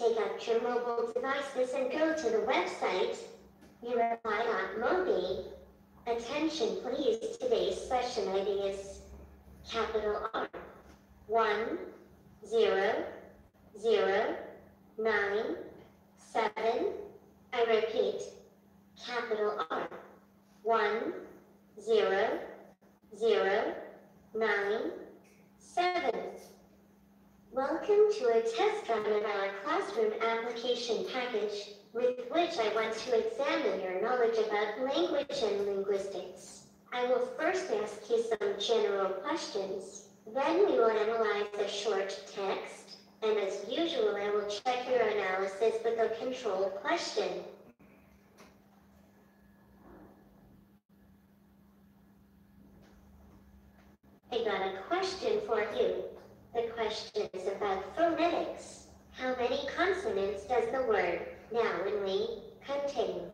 take out your mobile devices and go to the website, ureply.mobi. Attention please, today's session ID is capital R 100997. I repeat, capital R 100997. Welcome to a test run of our classroom application package, with which I want to examine your knowledge about language and linguistics. I will first ask you some general questions, then we will analyze a short text, and as usual I will check your analysis with a control question. I got a question for you. The question is about phonetics. How many consonants does the word knowingly contain?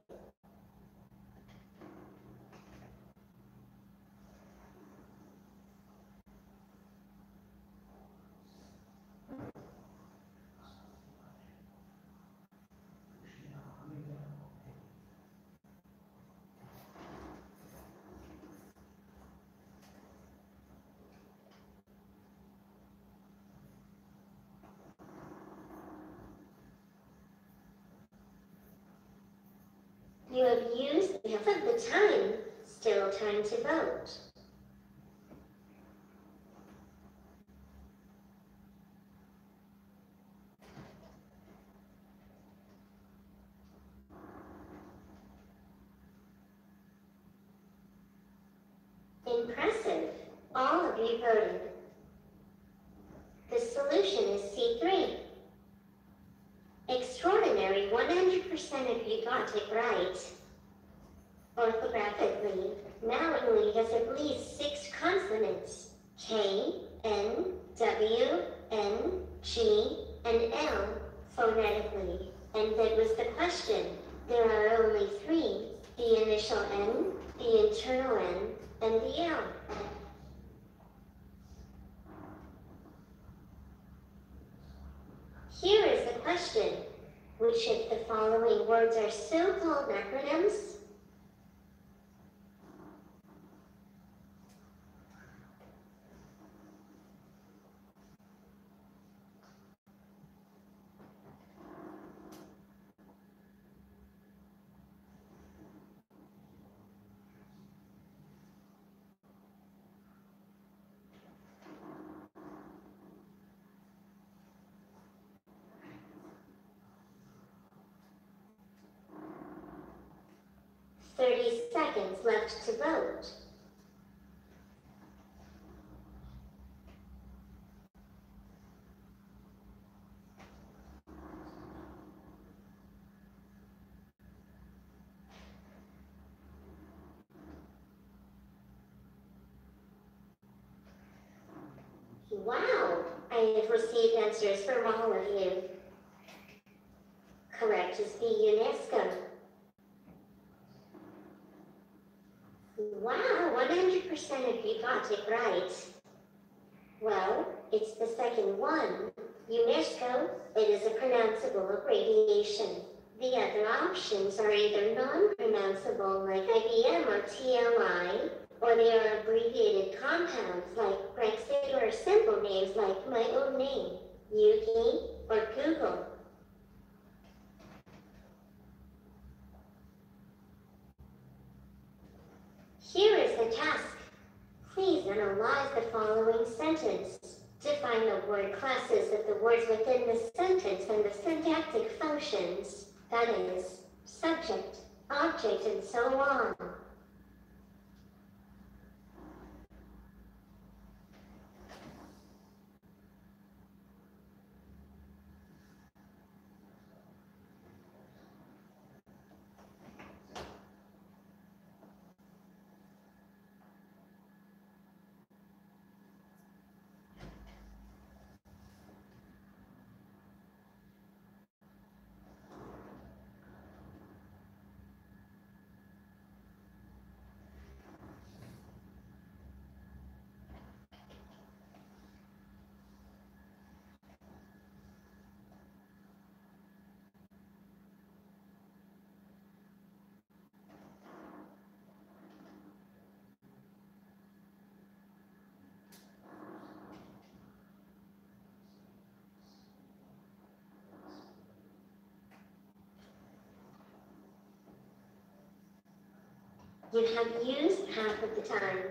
You have used half of the time. Still time to vote. Impressive. All of you voted. The solution is C3. Extraordinary, 100% of you got it right. Orthographically, knowingly has at least 6 consonants: K, N, W, N, G, and L, phonetically. And that was the question. There are only 3, the initial N, the internal N, and the L. Here is the question. Which of the following words are so-called acronyms? "30 seconds left to vote." Wow! I have received answers from all of you. Correct is B, UNESCO. Wow, 100% of you got it right. Well, it's the second one. UNESCO, it is a pronounceable abbreviation. The other options are either non-pronounceable like IBM or TLI, or they are abbreviated compounds like Brexit, or simple names like my own name, Yuki, or Google. Here is the task. Please analyze the following sentence. Define the word classes of the words within the sentence and the syntactic functions, that is, subject, object, and so on. You have used half of the time.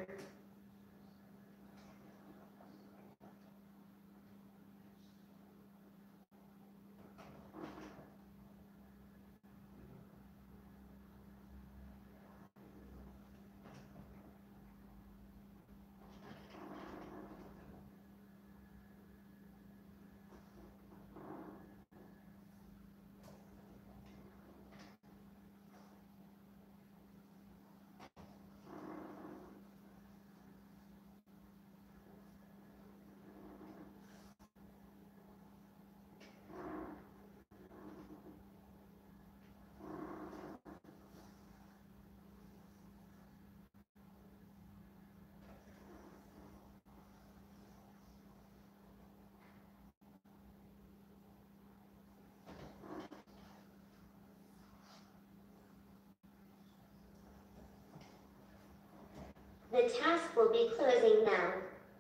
The task will be closing now.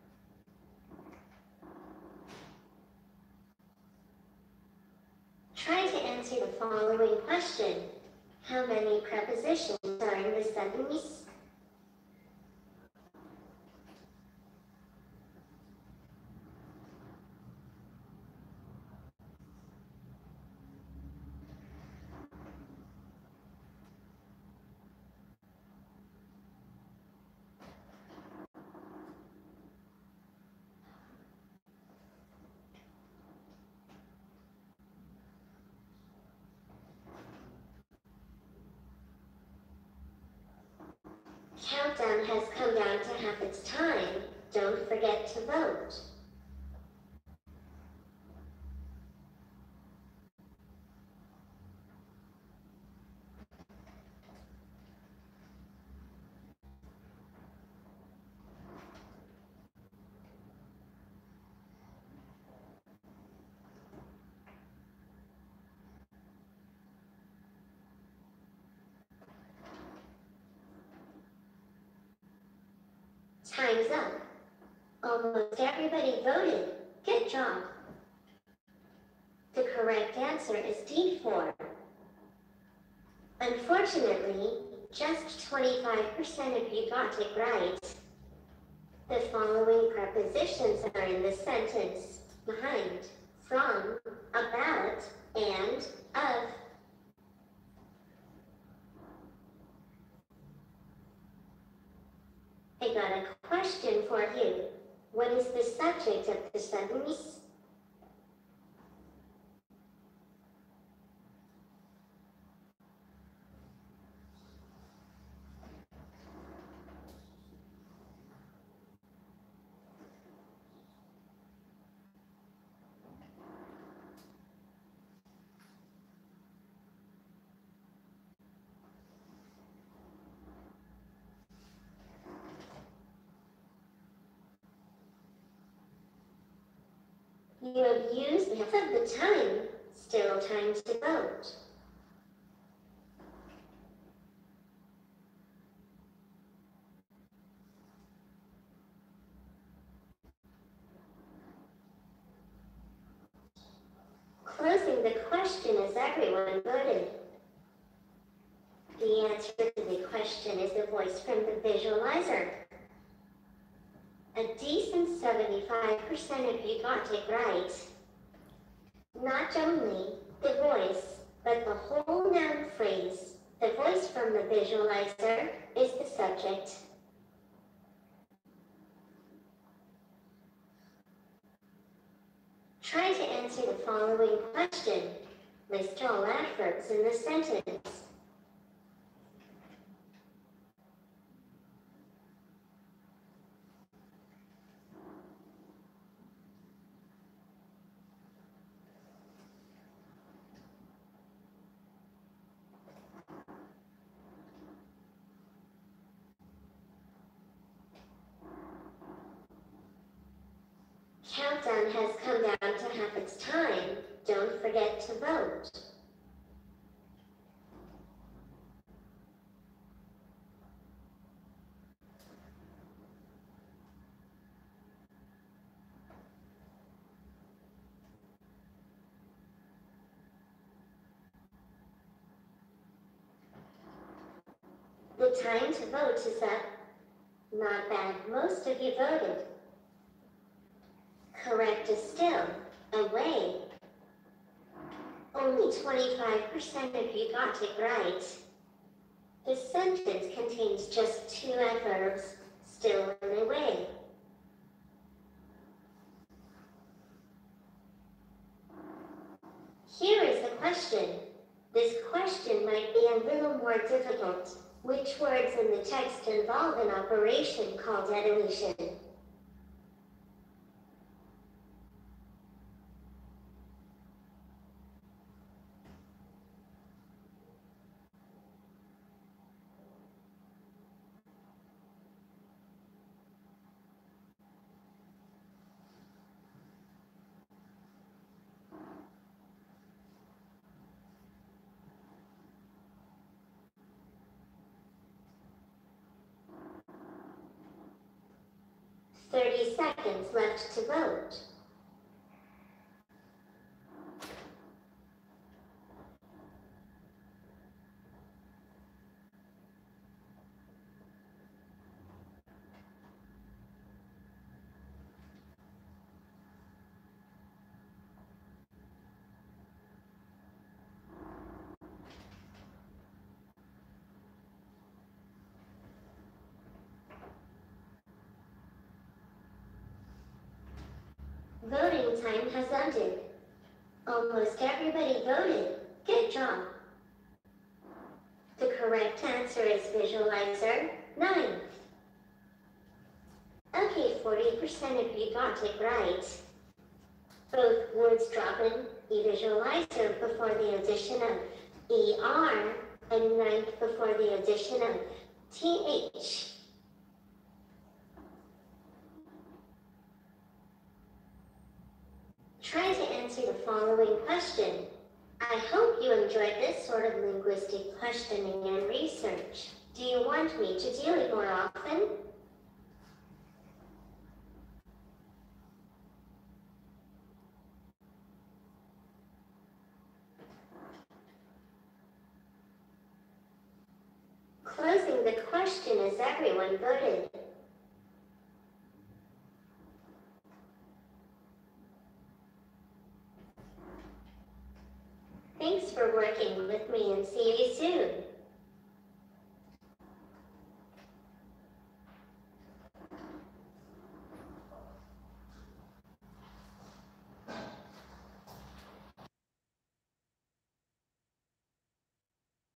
Try to answer the following question. How many prepositions are in the sentence? Countdown has come down to half its time. Don't forget to vote. Time's up. Almost everybody voted. Good job. The correct answer is D4. Unfortunately, just 25% of you got it right. The following prepositions are in the sentence: behind, from, about, and of. I got a question for you. What is the subject of the sentence? You have used half of the time. Still time to vote. Closing the question as everyone voted. The answer to the question is the voice from the visualizer. A decent 75% of you got it right. Not only the voice, but the whole noun phrase. The voice from the visualizer is the subject. Try to answer the following question. List all adverbs in the sentence. Countdown has come down to half its time. Don't forget to vote. The time to vote is up. Not bad, most of you voted. Correct is still away. Only 25% of you got it right. This sentence contains just two adverbs, still and away. Here is the question. This question might be a little more difficult. Which words in the text involve an operation called addition? "30 seconds left to vote." Voting time has ended. Almost everybody voted. Good job. The correct answer is visualizer, 9. Okay, 40% of you got it right. Both words drop in e-visualizer before the addition of ER and ninth before the addition of TH. Try to answer the following question. I hope you enjoyed this sort of linguistic questioning and research. Do you want me to do it more often? Closing the question as everyone voted. Thanks for working with me and see you soon.